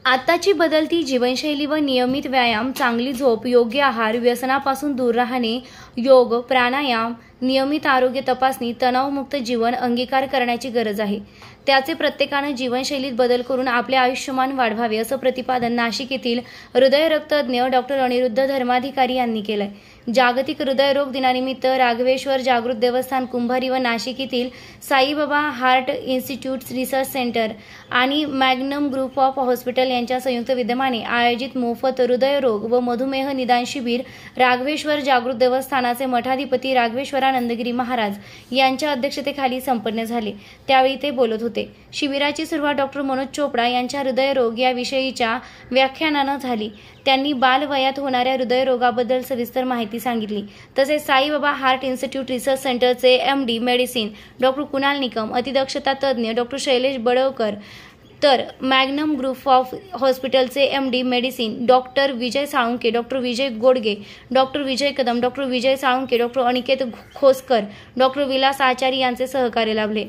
आताची बदलती जीवनशैली व नियमित व्यायाम, चांगली झोप, योग्य आहार, व्यसनापासून दूर राहणे, योग, प्राणायाम, नियमित आरोग्य तपासणी, तणावमुक्त जीवन अंगीकार करण्याची गरज आहे। त्याचे प्रत्येकाने जीवनशैलीत बदल करून आपले आयुष्यमान वाढवावे, असं प्रतिपादन नाशिक येथील हृदयरक्ततज्ञ डॉक्टर अनिरुद्ध धर्माधिकारी यांनी केलंय। जागतिक हृदयरोग दिनानिमित्त राघवेश्वर जागृत देवस्थान कुंभारी व नाशिक येथील Saibaba heart institute research centre आणि मॅग्नम ग्रुप ऑफ हॉस्पिटल यांच्या संयुक्त विद्यमाने आयोजित मोफत हृदयरोग व मधुमेह निदान शिबिर राघवेश्वर जागृत देवस्थानाचे मठाधिपती राघवेश्वरानंदगिरी महाराज यांच्या अध्यक्षतेखाली संपन्न झाले। त्यावेळी ते बोलत होते। शिबिराची सुरुवात डॉक्टर मनोज चोपडा यांच्या हृदयरोग या विषयीच्या व्याख्यानानं झाली। त्यांनी बालवयात होणाऱ्या हृदयरोगाबद्दल सविस्तर माहिती सांगितली। तसेच साईबाबा हार्ट इन्स्टिट्यूट रिसर्च सेंटरचे MD medicine doctor Kunal Nikam, अतिदक्षता तज्ञ डॉक्टर शैलेश बडवकर, तर मॅग्नम ग्रुप ऑफ हॉस्पिटलचे MD medicine doctor Vijay Salunke, doctor Vijay Godge, doctor Vijay Kadam, doctor Vijay Salunke, doctor Aniket Khoskar, doctor Vilas Achari यांचे सहकार्य लाभले।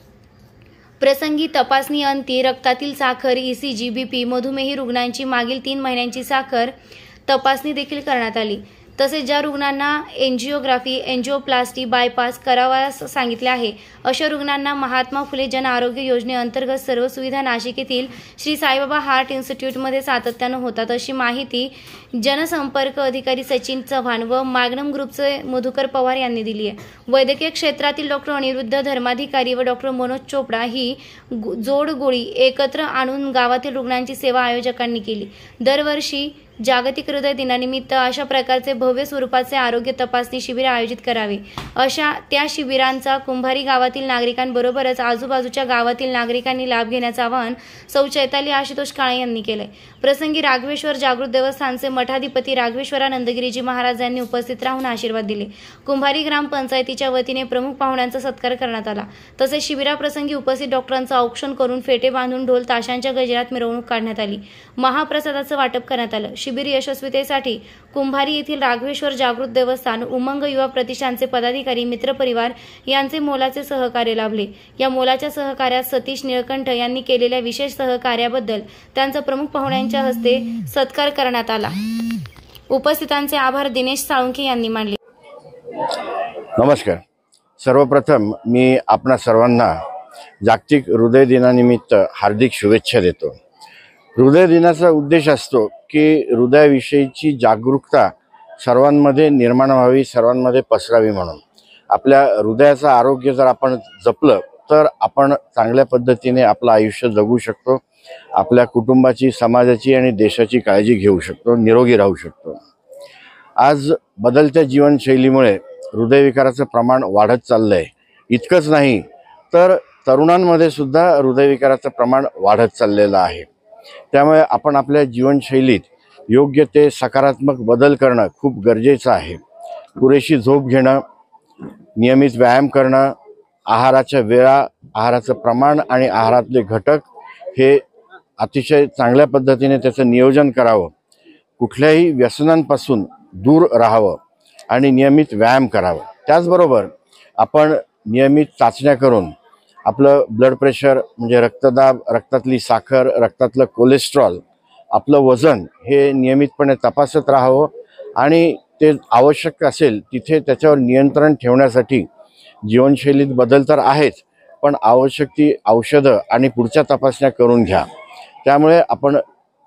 प्रसंगी तपासणी अंती रक्तातील साखर, ECG, BP, मधुमेही रुग्णांची मागील 3 महिन्यांची साखर तपासणी देखील करण्यात आली। तसेच ज्या रुग्णांना एंजिओग्राफी, एंजिओप्लास्टी, बायपास करावयास सांगितले आहे अशा रुग्णांना महात्मा फुले जन आरोग्य योजनेअंतर्गत सर्व सुविधा नाशिक येथील श्री साईबाबा हार्ट इन्स्टिट्यूटमध्ये सातत्याने होतात, अशी माहिती जनसंपर्क अधिकारी सचिन चव्हाण व मॅग्नम ग्रुपचे मधुकर पवार यांनी दिली आहे। वैद्यकीय क्षेत्रातील डॉक्टर अनिरुद्ध धर्माधिकारी व डॉक्टर मनोज चोपडा ही जोडगोळी एकत्र आणून गावातील रुग्णांची सेवा आयोजकांनी केली। दरवर्षी जागतिक हृदय दिनानिमित्त अशा प्रकारचे भव्य स्वरूपाचे आरोग्य तपासणी शिबिर आयोजित करावे, अशा त्या शिबिरांचा कुंभारी गावातील नागरिकांबरोबरच आजूबाजूच्या गावातील नागरिकांनी लाभ घेण्याचे आवाहन सौ चैताली आशुतोष काळे यांनी केले। प्रसंगी राघवेश्वर जागृत देवस्थानचे मठाधिपती राघवेश्वरानंदगिरीजी महाराज यांनी उपस्थित राहून आशीर्वाद दिले। कुंभारी ग्रामपंचायतीच्या वतीने प्रमुख पाहुण्यांचा सत्कार करण्यात आला। तसेच शिबिराप्रसंगी उपस्थित डॉक्टरांचे औक्षण करून फेटे बांधून ढोल ताशांच्या गजरात मिरवणूक काढण्यात आली। महाप्रसादाचे वाटप करण्यात आले। शिबिर यशस्वीतेसाठी कुंभारी येथील राघवेश्वर जागृत देवस्थान, उमंग युवा प्रतिष्ठानचे पदाधिकारी, मित्रपरिवार यांचे मोलाचे सहकार्य लाभले। या मोलाच्या सहकार्यात सतीश निळकंठ यांनी केलेल्या विशेष सहकार्याबद्दल त्यांचा प्रमुख पाहुण्यांच्या हस्ते सत्कार करण्यात आला। उपस्थितांचे आभार दिनेश साळुंके यांनी मानले। नमस्कार। सर्वप्रथम मी आपणा सर्वांना जागतिक हृदय दिनानिमित्त हार्दिक शुभेच्छा देतो। हृदय दिनाचा उद्देश असतो की हृदयाविषयीची जागरूकता सर्वांमध्ये निर्माण व्हावी, सर्वांमध्ये पसरावी म्हणून। आपल्या हृदयाचं आरोग्य जर आपण जपलं तर आपण चांगल्या पद्धतीने आपलं आयुष्य जगू शकतो, आपल्या कुटुंबाची, समाजाची आणि देशाची काळजी घेऊ शकतो, निरोगी राहू शकतो। आज बदलत्या जीवनशैलीमुळे हृदयविकाराचं प्रमाण वाढत चाललंय। इतकंच नाही तर तरुणांमध्ये सुद्धा हृदयविकाराचं प्रमाण वाढत चाललेलं आहे। त्यामुळे आपण आपल्या जीवनशैलीत योग्य ते सकारात्मक बदल करणं खूप गरजेचं आहे। पुरेशी झोप घेणं, नियमित व्यायाम करणं, आहाराच्या वेळा, आहाराचं प्रमाण आणि आहारातले घटक हे अतिशय चांगल्या पद्धतीने त्याचं नियोजन करावं, कुठल्याही व्यसनांपासून दूर राहावं आणि नियमित व्यायाम करावा। त्याचबरोबर आपण नियमित चाचण्या करून आपलं ब्लड प्रेशर म्हणजे रक्तदाब, रक्तातली साखर, रक्तातलं कोलेस्ट्रॉल, आपलं वजन हे नियमितपणे तपासत राहावं आणि ते आवश्यक असेल तिथे त्याच्यावर नियंत्रण ठेवण्यासाठी जीवनशैलीत बदल तर आहेच, पण आवश्यक ती औषधं आणि पुढच्या तपासण्या करून घ्या। त्यामुळे आपण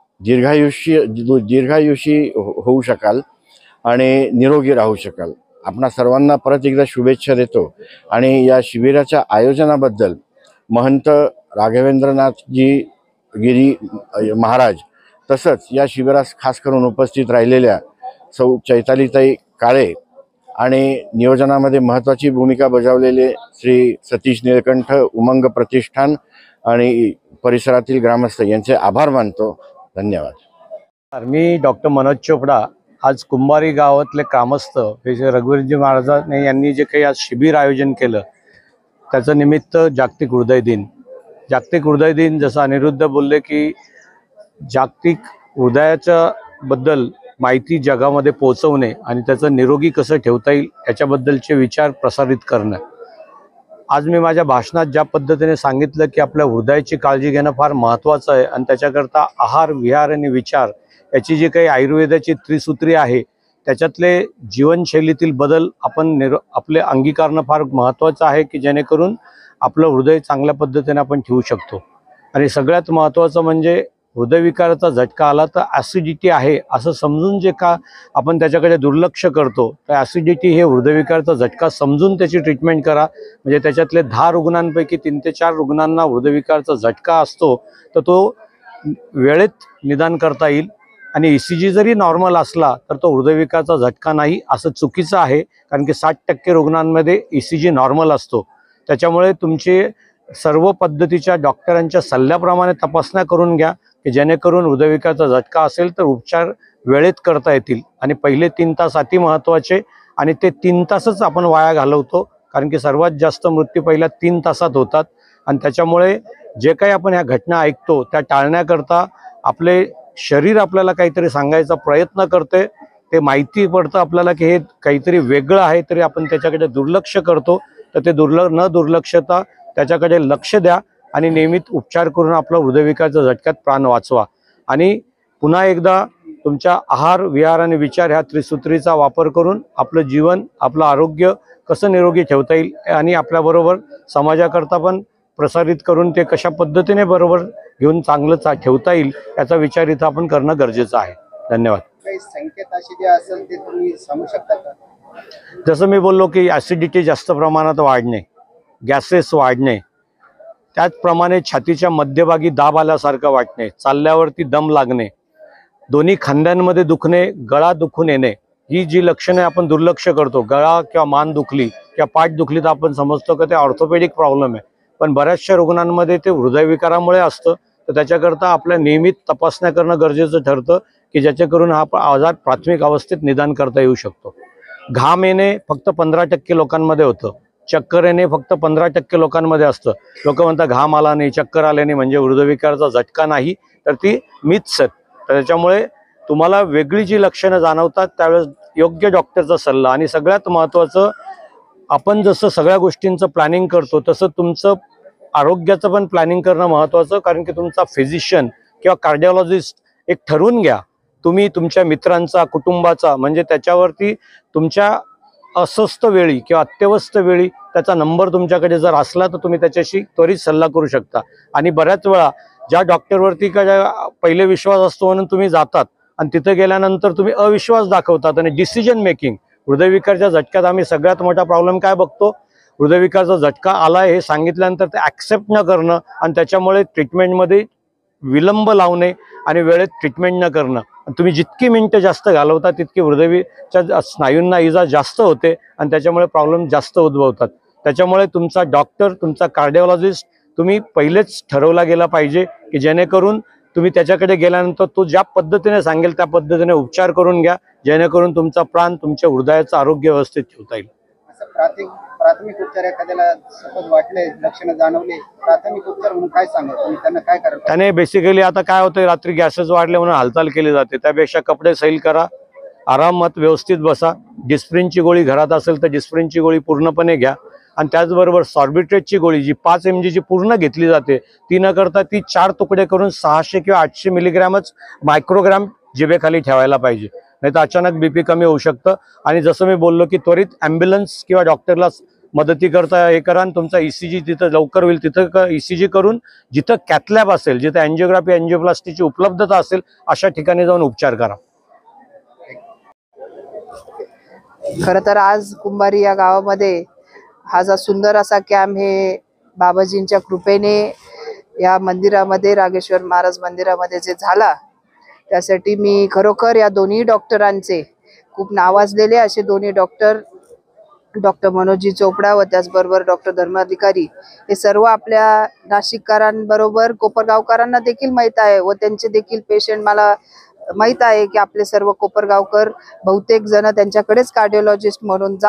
दीर्घायुषी होऊ शकाल आणि निरोगी राहू शकाल। आपणा सर्वांना परत एकदा शुभेच्छा देतो आणि या शिबिराच्या आयोजनाबद्दल महंत राघवेंद्रनाथजी गिरी महाराज तसंच या शिबिरास खास करून उपस्थित राहिलेल्या सौ चैतालीताई काळे आणि नियोजनामध्ये महत्त्वाची भूमिका बजावलेले श्री सतीश निळकंठ, उमंग प्रतिष्ठान आणि परिसरातील ग्रामस्थ यांचे आभार मानतो। धन्यवाद। मी डॉक्टर मनोज चोपडा आज कुंभारी गावातले ग्रामस्थ हे रघुवीरजी महाराजांनी यांनी जे काही आज शिबिर आयोजन केलं त्याचं निमित्त जागतिक हृदय दिन। जागतिक हृदय दिन जसं अनिरुद्ध बोलले की जागतिक हृदयाच्या बद्दल माहिती जगामध्ये पोहोचवणे आणि त्याचं निरोगी कसं ठेवता येईल याच्याबद्दलचे विचार प्रसारित करणं। आज मी माझ्या भाषणात ज्या पद्धतीने सांगितलं की आपल्या हृदयाची काळजी घेणं फार महत्त्वाचं आहे आणि त्याच्याकरता आहार, विहार आणि विचार याची जी काही आयुर्वेदाची त्रिसूत्री आहे त्याच्यातले जीवनशैलीतील बदल आपण आपले अंगीकारणं फार महत्त्वाचं आहे की जेणेकरून आपलं हृदय चांगल्या पद्धतीने आपण ठेवू शकतो। आणि सगळ्यात महत्त्वाचं म्हणजे हृदयविकाराचा झटका आला तर ॲसिडिटी आहे असं समजून जे का आपण त्याच्याकडे दुर्लक्ष करतो, तर ॲसिडिटी हे हृदयविकाराचा झटका समजून त्याची ट्रीटमेंट करा। म्हणजे त्याच्यातले 10 रुग्णांपैकी 3 ते 4 रुग्णांना हृदयविकाराचा झटका असतो, तर तो वेळेत निदान करता येईल। आणि ECG जरी नॉर्मल असला तर तो हृदयविकाराचा झटका नाही असं चुकीचं आहे, कारण की 60% रुग्णांमध्ये ECG नॉर्मल असतो। त्याच्यामुळे तुमचे सर्व पद्धतीच्या डॉक्टरांच्या सल्ल्याप्रमाणे तपासण्या करून घ्या की जेणेकरून हृदयविकाराचा झटका असेल तर उपचार वेळेत करता येतील। आणि पहिले 3 तास अति महत्त्वाचे, आणि ते 3 तासच आपण वाया घालवतो, कारण की सर्वात जास्त मृत्यू पहिल्या 3 तासात होतात। आणि त्याच्यामुळे जे काही आपण ह्या घटना ऐकतो त्या टाळण्याकरता आपले शरीर आपल्याला काहीतरी सांगायचा प्रयत्न करते, ते माहिती पडतं आपल्याला की हे काहीतरी वेगळं आहे, तरी आपण त्याच्याकडे दुर्लक्ष करतो। तर ते दुर्लक्षता त्याच्याकडे लक्ष द्या आणि नियमित उपचार करून आपला हृदयविकाराच्या झटक्यात प्राण वाचवा। आणि पुन्हा एकदा तुमच्या आहार, विहार आणि विचार ह्या त्रिसूत्रीचा वापर करून आपलं जीवन, आपलं आरोग्य कसं निरोगी ठेवता येईल आणि आपल्याबरोबर समाजाकरता पण प्रसारित करून ते कशा पद्धतीने बरोबर घेऊन चांगलं ठेवता येईल याचा विचार इथं आपण करणं गरजेचं आहे। धन्यवाद। काही संकेत असे जे असेल ते तुम्ही सांगू शकता का? जसं मी बोललो की ॲसिडिटी जास्त प्रमाणात वाढणे, गॅसेस वाढणे, त्याचप्रमाणे छातीच्या मध्यभागी दाब आल्यासारखं वाटणे, चालल्यावरती दम लागणे, दोन्ही खांद्यांमध्ये दुखणे, गळा दुखून येणे, ही जी लक्षणे आपण दुर्लक्ष करतो, गळा किंवा मान दुखली किंवा पाठ दुखली तर आपण समजतो की ते ऑर्थोपेडिक प्रॉब्लेम आहे, पण बऱ्याचशा रुग्णांमध्ये ते हृदयविकारामुळे असतं। तर त्याच्याकरता आपल्या नियमित तपासण्या करणं गरजेचं ठरतं की ज्याच्याकरून हा आजार प्राथमिक अवस्थेत निदान करता येऊ शकतो। घाम येणे फक्त 15% लोकांमध्ये होतं, चक्कर येणे फक्त 15% लोकांमध्ये असतं। लोक म्हणतात घाम आला नाही, चक्कर आले नाही म्हणजे हृदयविकाराचा झटका नाही, तर ती मिथ्स आहेत। तर त्याच्यामुळे तुम्हाला वेगळी जी लक्षणं जाणवतात त्यावेळेस योग्य डॉक्टरचा सल्ला, आणि सगळ्यात महत्त्वाचं आपण जसं सगळ्या गोष्टींचं प्लॅनिंग करतो तसं तुमचं आरोग्याचं पण प्लॅनिंग करणं महत्त्वाचं, कारण की तुमचा फिजिशियन किंवा कार्डिओलॉजिस्ट एक ठरवून घ्या तुम्ही तुमच्या मित्रांचा, कुटुंबाचा, म्हणजे त्याच्यावरती तुमच्या अस्वस्थ वेळी किंवा अत्यवस्थ वेळी त्याचा नंबर तुमच्याकडे जर असला तर तुम्ही त्याच्याशी त्वरित सल्ला करू शकता। आणि बऱ्याच वेळा ज्या डॉक्टरवरती पहिले विश्वास असतो म्हणून तुम्ही जातात आणि तिथे गेल्यानंतर तुम्ही अविश्वास दाखवतात आणि डिसिजन मेकिंग, हृदयविकाराच्या झटक्यात आम्ही सगळ्यात मोठा प्रॉब्लेम काय बघतो, हृदयविकाराचा झटका आला हे सांगितल्यानंतर ते ॲक्सेप्ट न करणं आणि त्याच्यामुळे ट्रीटमेंटमध्ये विलंब लावणे आणि वेळेत ट्रीटमेंट न करणं। तुम्ही जितकी मिनिटं जास्त घालवता तितकी हृदयाच्या स्नायूंना इजा जास्त होते आणि त्याच्यामुळे प्रॉब्लेम जास्त उद्भवतात। त्याच्यामुळे तुमचा डॉक्टर, तुमचा कार्डिओलॉजिस्ट तुम्ही पहिलेच ठरवला गेला पाहिजे की जेणेकरून तुम्ही त्याच्याकडे गेल्यानंतर तो ज्या पद्धतीने सांगेल त्या पद्धतीने उपचार करून घ्या, जेणेकरून तुमचा प्राण, तुमच्या हृदयाचं आरोग्य व्यवस्थित ठेवता येईल। असं प्राथमिक उपचार एखाद्याला सतत वाटले, लक्षणं जाणवले, प्राथमिक उपचार म्हणून काय सांगा तुम्ही त्यांना काय करायला? त्याने बेसिकली आता काय होतं, रात्री गॅसेस वाढले म्हणून हालचाल केली जाते, त्यापेक्षा कपडे सैल करा, आरामात व्यवस्थित बसा, डिस्प्रिनची गोळी घरात असेल तर डिस्प्रिनची गोळी पूर्णपणे घ्या, आणि त्याचबरोबर सॉर्बिट्रेटची गोळी जी 5 mg ची पूर्ण घेतली जाते ती न करता ती 4 तुकडे करून 600 किंवा 800 मिलीग्रॅमच मायक्रोग्राम जिभेखाली ठेवायला पाहिजे, नाही तर अचानक BP कमी होऊ शकतं। आणि जसं मी बोललो की त्वरित ॲम्ब्युलन्स किंवा डॉक्टरला मदती करता हे करा, आणि तुमचा ECG जिथं लवकर होईल तिथं ECG करून, जिथं कॅथलॅब असेल, जिथं अँजिओग्राफी, अँजिओप्लास्टीची उपलब्धता असेल अशा ठिकाणी जाऊन उपचार करा। खरं तर आज कुंभारी या गावामध्ये हा जो सुंदर असा कॅम्प हे बाबाजींच्या कृपेने या मंदिरामध्ये, रागेश्वर महाराज मंदिरामध्ये जे झाला, त्यासाठी मी खरोखर या दोन्ही डॉक्टरांचे, खूप नावाजलेले असे दोन्ही डॉक्टर मनोजी चोपडा व त्याचबरोबर डॉक्टर धर्माधिकारी, हे सर्व आपल्या नाशिककरांबरोबर कोपरगावकरांना देखील माहीत आहे व त्यांचे देखील पेशंट मला माहीत आहे की आपले सर्व कोपरगावकर बहुतेक जण त्यांच्याकडेच कार्डिओलॉजिस्ट म्हणून जातात।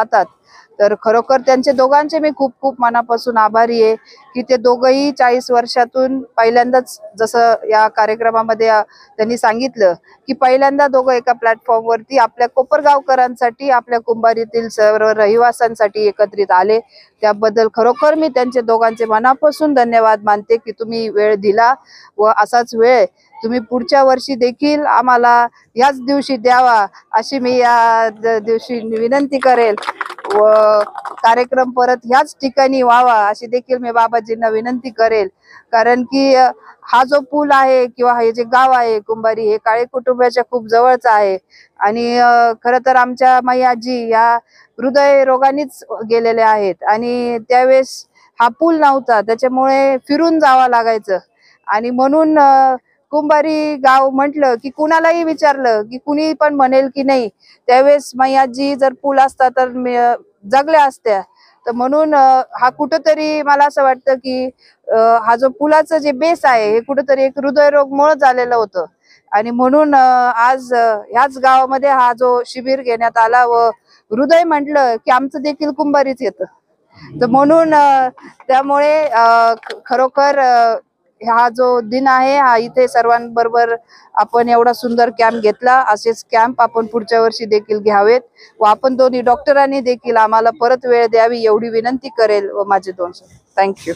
तर खरोखर त्यांचे दोघांचे मी खूप खूप मनापासून आभारी आहे की ते दोघंही 40 वर्षातून पहिल्यांदाच, जसं या कार्यक्रमामध्ये त्यांनी सांगितलं की पहिल्यांदा दोघं एका प्लॅटफॉर्मवरती आपल्या कोपरगावकरांसाठी, आपल्या कुंभारीतील सर्व रहिवाशांसाठी एकत्रित आले. त्याबद्दल खरोखर मी त्यांचे दोघांचे मनापासून धन्यवाद मानते की तुम्ही वेळ दिला व असाच वेळ तुम्ही पुढच्या वर्षी देखील आम्हाला याच दिवशी द्यावा अशी मी या दिवशी विनंती करेल व कार्यक्रम परत ह्याच ठिकाणी व्हावा अशी देखील मी बाबाजींना विनंती करेल. कारण की हा जो पूल आहे किंवा हे जे गाव आहे कुंभारी, हे काळे कुटुंबाच्या खूप जवळच आहे आणि खरं तर आमच्या मैयाजी या हृदय रोगानेच गेलेल्या आहेत आणि त्यावेळेस हा पूल नव्हता, त्याच्यामुळे फिरून जावं लागायचं आणि म्हणून कुंभारी गाव म्हटलं की कुणालाही विचारलं की कुणी पण म्हणेल की नाही त्यावेळेस मैयाजी जर पूल असता तर जगल्या असत्या. तर म्हणून हा कुठंतरी मला असं वाटतं की हा जो पुलाचं जे बेस आहे हे कुठंतरी एक हृदयरोगमुळे झालेलं होतं आणि म्हणून आज ह्याच गावामध्ये हा जो शिबिर घेण्यात आला व हृदय म्हटलं की आमचं देखील कुंभारीच येतं. तर म्हणून त्यामुळे खरोखर हा जो दिन आहे हा इथे सर्वांबरोबर आपण एवढा सुंदर कॅम्प घेतला, असेच कॅम्प आपण पुढच्या वर्षी देखील घ्यावेत व आपण दोन्ही डॉक्टरांनी देखील आम्हाला परत वेळ द्यावी एवढी विनंती करेल व माझे 2 शब्द. थँक्यू.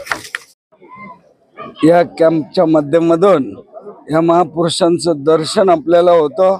या कॅम्पच्या माध्यमातून या महापुरुषांचं दर्शन आपल्याला होतं.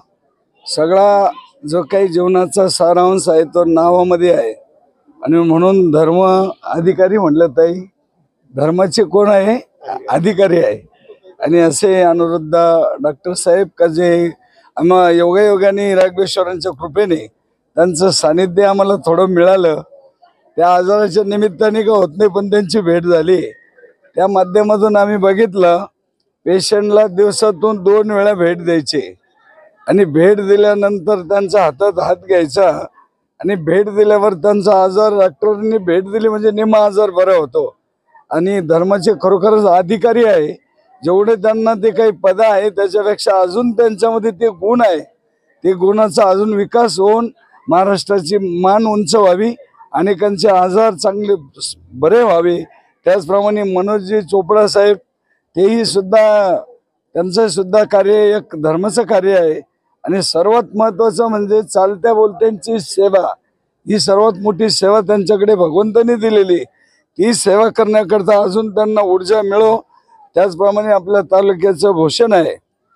सगळा जो काही जीवनाचा सारांश आहे तो नावामध्ये आहे आणि म्हणून धर्म अधिकारी म्हटलं ताई, धर्माचे कोण आहे? अधिकारी आहे. आणि असे अनुरुद्ध डॉक्टर साहेब का जे आम्हा योगायोगाने राघवेश्वरांच्या कृपेने त्यांचं सानिध्य आम्हाला थोडं मिळालं. त्या आजाराच्या निमित्ताने का होत नाही पण त्यांची भेट झाली. त्या माध्यमातून आम्ही बघितलं पेशंटला दिवसातून 2 वेळा भेट द्यायची आणि भेट दिल्यानंतर त्यांचा हातात हात घ्यायचा आणि भेट दिल्यावर त्यांचा आजार डॉक्टरांनी भेट दिली म्हणजे निम्मा आजार बरा होतो. आणि धर्माचे खरोखरच अधिकारी आहे. जेवढे त्यांना ते काही पद आहे त्याच्यापेक्षा अजून त्यांच्यामध्ये ते गुण आहे, ते गुणाचा अजून विकास होऊन महाराष्ट्राची मान उंच व्हावी, अनेकांचे आजार चांगले बरे व्हावे. त्याचप्रमाणे मनोजजी चोपडा साहेब तेही सुद्धा, त्यांचं सुद्धा कार्य एक धर्माचं कार्य आहे. आणि सर्वात महत्त्वाचं म्हणजे चालत्या बोलत्यांची सेवा, ही सर्वात मोठी सेवा त्यांच्याकडे भगवंतांनी दिलेली. ती सेवा करण्याकरता अजून त्यांना ऊर्जा मिळो. त्याचप्रमाणे आपल्या तालुक्याचं भूषण आहे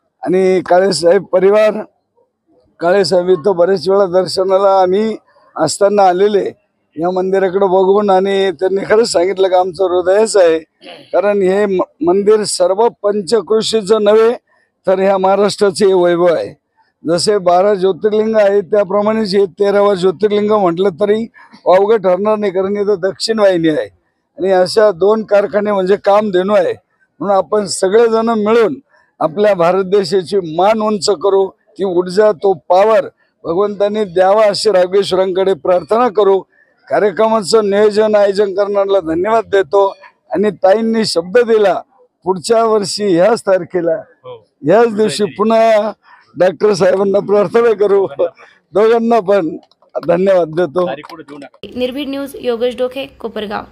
आणि काळेसाहेब परिवार, काळेसाहेब इथं बरेच वेळा दर्शनाला आम्ही असताना आलेले या मंदिराकडे बघून आणि त्यांनी खरंच सांगितलं की आमचं हृदयच आहे. कारण हे मंदिर सर्व पंचकृषीचं नव्हे तर ह्या महाराष्ट्राचे वैभव आहे. जसे 12 ज्योतिर्लिंग आहेत त्याप्रमाणेच हे 13वा ज्योतिर्लिंग म्हटलं तरी वावगं ठरणार नाही, कारण इथं दक्षिण वाहिनी आहे आणि अशा 2 कारखाने म्हणजे कामधेनू आहे. म्हणून आपण सगळेजण मिळून आपल्या भारत देशाची मान उंच करू, ती ऊर्जा, तो पावर भगवंतांनी द्यावा अशी राघवेश्वरांकडे प्रार्थना करू. कार्यक्रमाचं नियोजन आयोजन करणाऱ्याला धन्यवाद देतो आणि ताईंनी शब्द दिला पुढच्या वर्षी ह्याच तारखेला ह्याच दिवशी पुन्हा डॉक्टर साहेबांना प्रार्थना करू. दोघांना पण धन्यवाद देतो. निर्भीड न्यूज, योगेश डोके, कोपरगाव.